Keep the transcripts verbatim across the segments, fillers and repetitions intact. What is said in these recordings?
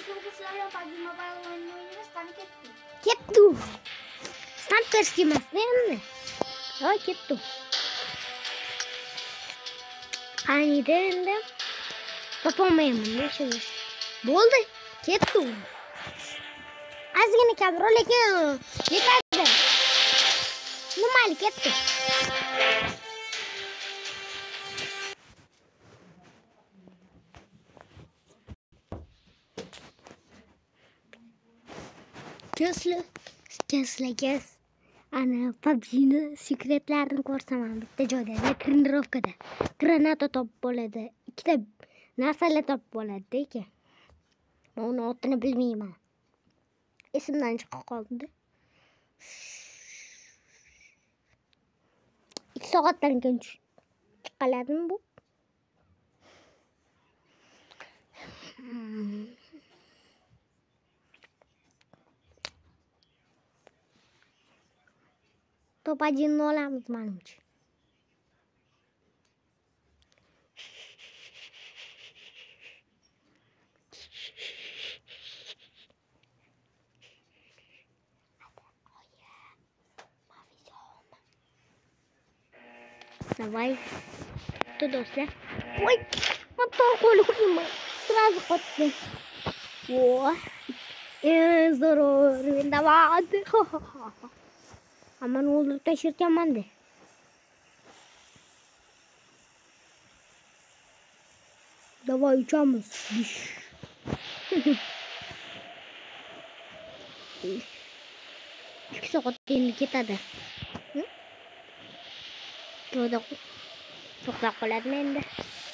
Semoga selalu pagi mobile oynuyoruz. Tani kettu. Kettu. Stamperski emasmi? Ha, kettu. Qaniydi endi? Topolmayman shuni. Bo'ldi, kettu. Ozgina kamroq, lekin yetadi. Nimali kettu? Kesli, keslaga ana P U B G'ni sekretlarini ko'rsaman bitta joyda, trenirovkada. Granata topib bo'ladi. Ikkita narsalar topib bo'ladi ekan. Men uni otini bilmayman. Esimdan chiqib qoldi. ikki soatdan keyin chiqaladimi bu? Top одинni olamiz menimcha. Давай. Кто дося? Ой, мотор колю, сразу хоть. О, э, здорово, давай. Aman o'ldirib tashirkanman-da. Davay uchamiz. ikki soat endi ketadi. To'da to'xtab qoladimi endi?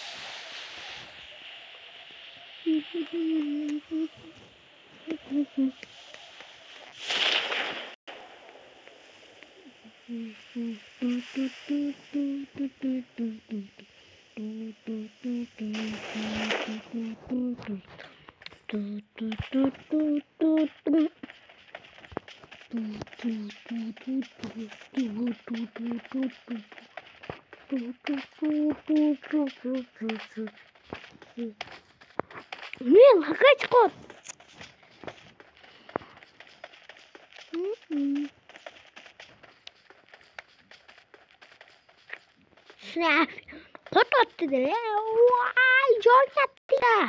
Не, лагать кот. Snap. Kot attı ya. Vay, çok attı ya.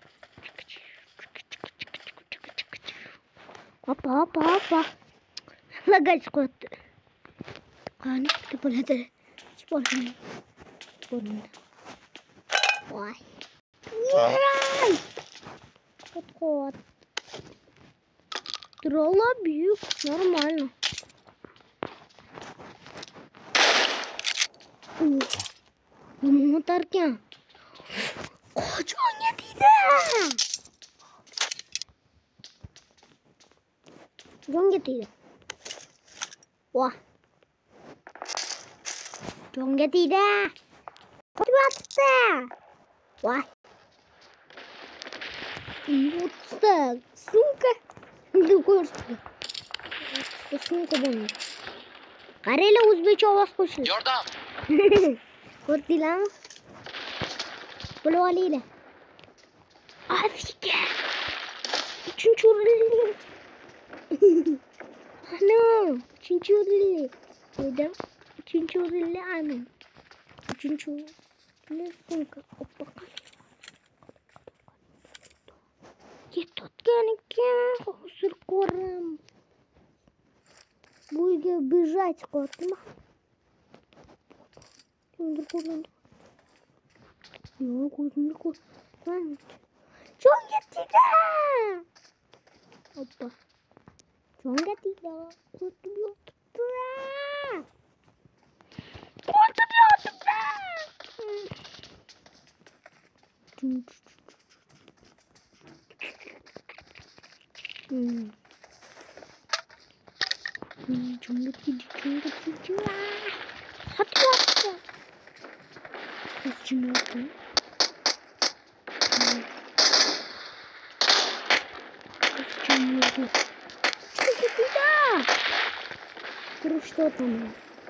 Hoppa hoppa hoppa. Лагать кот. Kan kita boleh ada. Boleh. Boleh. Вай. Вай. Кот-кот. Тролла бьют. Нормально. Motorkan. Qachonga deydi? Jonga deydi. Voh. Jonga deydi. Qo'yapti. Voh. O'tda sumka. Endi ko'rsatdi. Sumka buni. Qaranglar, o'zbekcha ovoz qo'shildi. Yordam. Ko'rdinglarmi? Bo'lib olinglar. Afrika. Uchinchi o'rinli. Ana, uchinchi o'rinli. Dedim, uchinchi o'rinli ana. Uchinchi o'rinli sumka. Oppa. Ketayotgan ekan, hozir ko'raman. Bu yerga bejать qo'ydim. Ko'zimni ko'rdim. Yo'q, ko'zimni ko'rdim. Jonga tegdi. Oppa. Jonga tegdi. Ko'rdim yotibdi. Ko'rdim yotibdi. Hmm. Hmm, jonga tegdi, jonga tegdi. Hadi yaptı. Kızcım oldu. Kızcım oldu. Çünkü bir daha. Kuruştu otamı.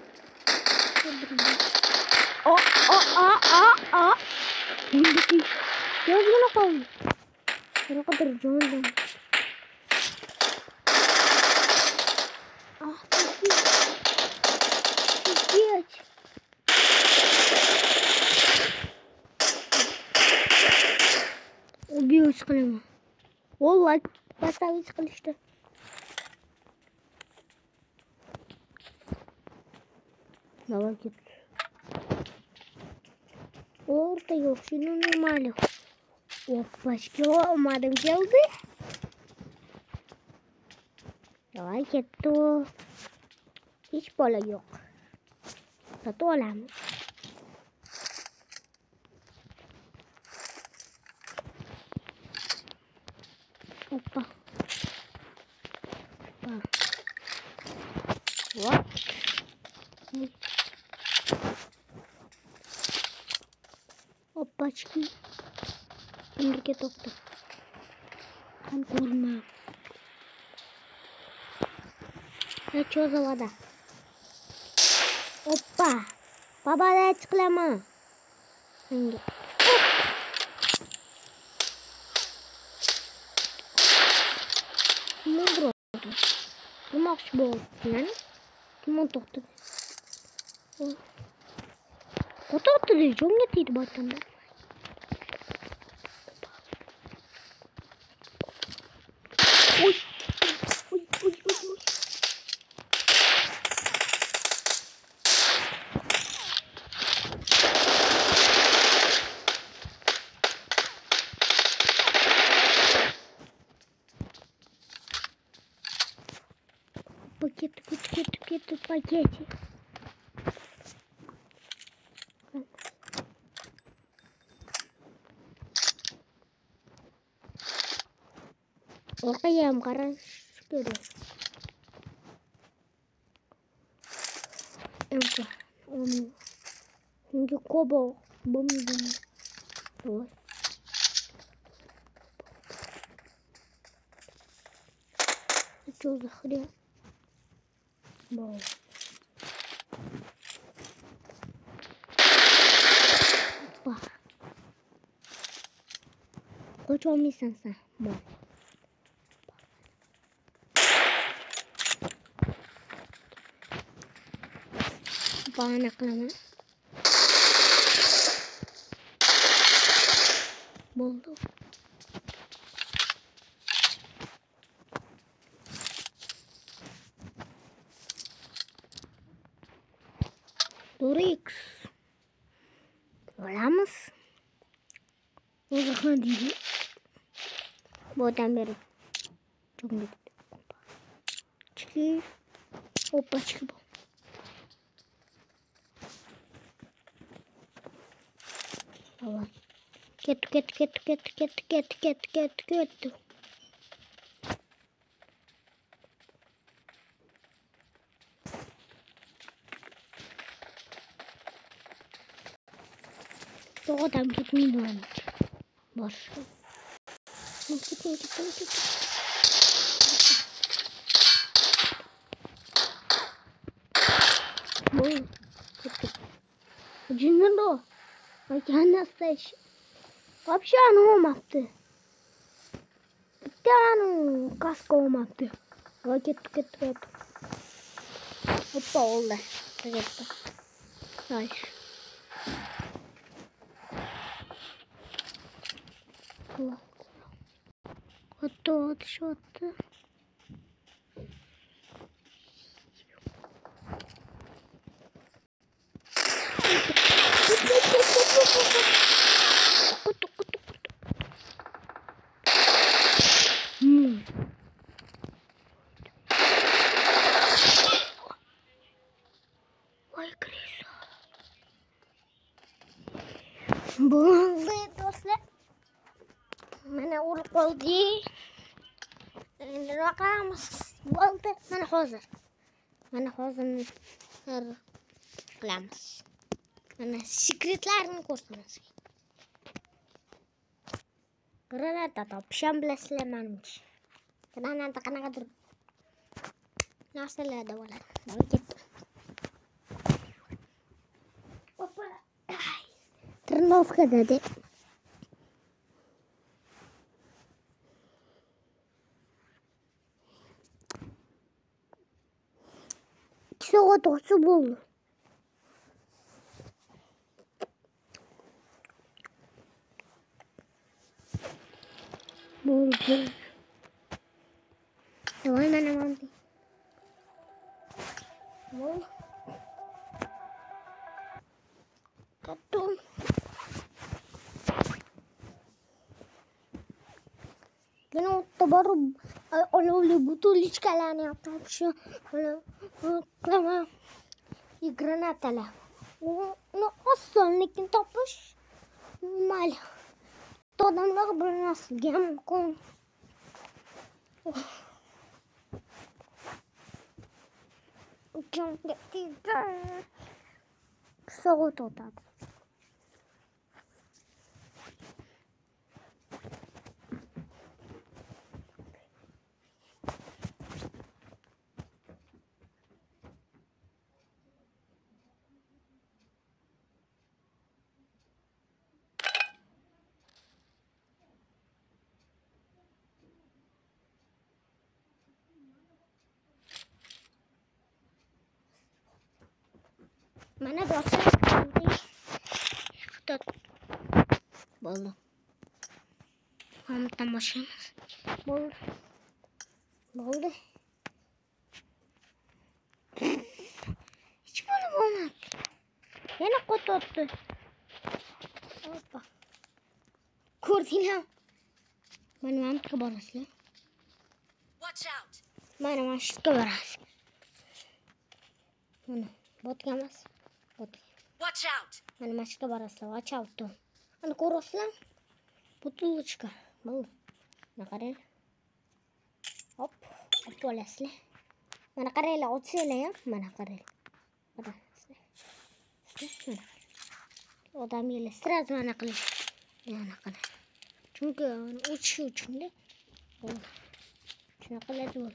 O, o, o, o, o. Şimdi ki. Göz bana kaldı. Ne kadar zorlu. Ah, çok iyi. Çok iyi. O bir üç kalema. Vallahi basağı üç kalıştı. Baba git. Orada yok. Şunun normali. Yok başka olmadım geldi. Baba gitti o. Hiç böyle yok. Satu olamaz. Hoppa. Hoppa. What? Опачки. Америке тоқты. Там курма. А что за вода? Опа. Баба да çıkılama. Hangi? Ne oldu? Durmak şu bol. Yani? Kim o toktı? O toktı diye çok netiydi baştan da. Uy. Uy uy uy uy. Пакет, пакет, пакет, пакете. Oraya karış görüyor. Emka, onu. Şimdi kobo, bomba. Ой. Что за хрень? Бау. Опа. Kaç olmuşsun sen? Bau. Bana kalama. Buldu. Dorix. Olamos. O zaman değil. Buradan beri. Çok güzel. Çıkıyor. Hoppa çıkıyor. Allah. Get get get get get get get get get. Soğudan gitmeyin oğlum. Boş. Gitmeyin gitmeyin gitmeyin. Ой, Джингло, я настоящий. Вообще оно умапты. Тяну каска умапты. Вот это, это, это. Опа, олда. Это. Дальше. Вот тут что-то. Ой, крыса. Болды dostlar. Mana ul qoldi. Endi raqamiz bo'ldi. Mana hozir. Mana hozir qilamiz. Mana sekretlarni ko'rsatamiz. Granata topisham bilasizlar menimcha. Granata qanaqadir narsalarda bo'ladi. Ketdi. Опа. Тренировка dedi. soat o'tsa bo'ldi. Bo'ldi. Davay mana mandi. Bo'ldi. Kattum. Yana o'tda borib olovli butulchkalarni topish, qilama granatalar. Uni osonlikni topish mayli. Odamlar bilmasligi mumkin. Jonga tegdi. Soat o'tadi. Mana bosib xudot bo'ldi. Ham tomoshamız. Bo'ldi. Bo'ldi. Hech bo'lib bo'lmadi. Yana qototdi. Hoppa. Ko'rdinglar? Mana mamtga borasizlar. Watch out. Mana mashitga borasiz. Mana botganmiz. Watch out. Mana mashitga borasizlar. Watch out. Mana ko'rasizlar? Butulchka. Bo'ldi. Mana qarang. Hop, hop olasizlar. Mana qaranglar, o'tsanglar ham, mana qarang. Mana. Mana. Odam yeli sразу mana qilish. Mana qarang. Chunki o'tishi uchun-da. Bo'ldi. Shuna qiladi u.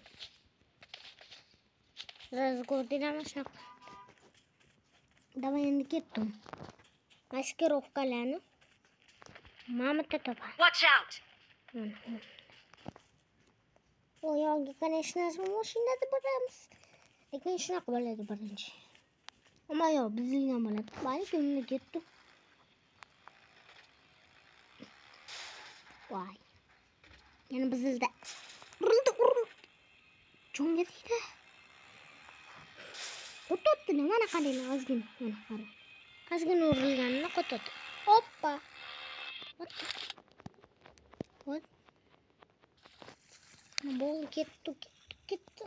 Sразу ko'rdinglarmi shunaqa? Davay endi ketdim. Maskirovkalarni mamutda topaman. Watch out. O yo'lga, конечно, mashinada boramiz. Lekin shunaqa bo'ladi birinchi. Ammo yo'q, bizilgan bo'ladi. Bari ko'ngli ketdi. Voy. Yana bizildi. Urildi, urildi. Jonga tegdi. Qototdi, mana qaranglar, ozgina, mana qarang. Ozgina urilganini qototdi. Hoppa. Voy. Bo'ldi, ketdi, ketdi, ketdi.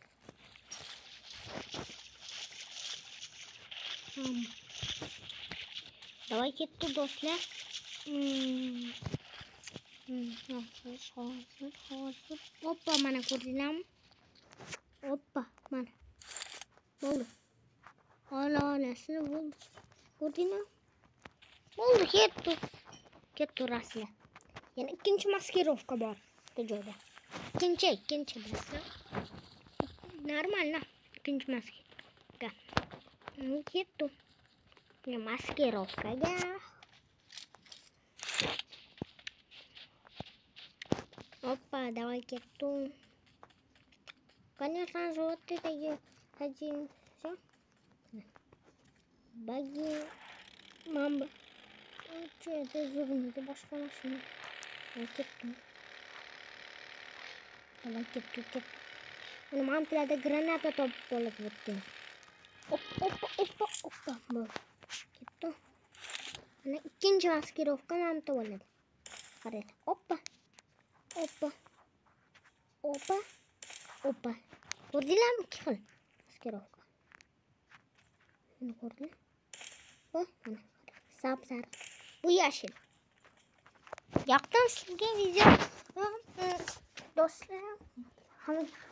Hmm. Davay ketdi do'stlar. Hmm. Hmm. Hozir, hozir, hozir. Hoppa, mana ko'rdinglarmi? Hoppa, mana. Bo'ldi. Ola, olasizlar, bo'ldi. Ko'rdinglarmi? Bo'ldi, ketdi. Ketdi raslar. Yana ikkinchi maskirovka bor bu joyda. İkinci, ikinci burası. Normal na. İkinci maske. Gitu. Ini maskerovka ya. Опа, давай gitu. Конечно же, вот это я один. Все. Bagi mamba. Что это за это башка машина? Gitu. Давай кетtu кетtu. Mana mamtilada granata top bo'lib o'tdi. Oppa oppa oppa oppa. Ketdi. Mana ikkinchi maskirovka mamta bo'ladi. Qarang. Oppa. Oppa. Oppa. Oppa. Ko'rdinglarmi ikki xil maskirovka? Mana ko'rdinglar? Voy, mana. Sap sariq. Bu yashil. Yoqdan sizga video do'stlar,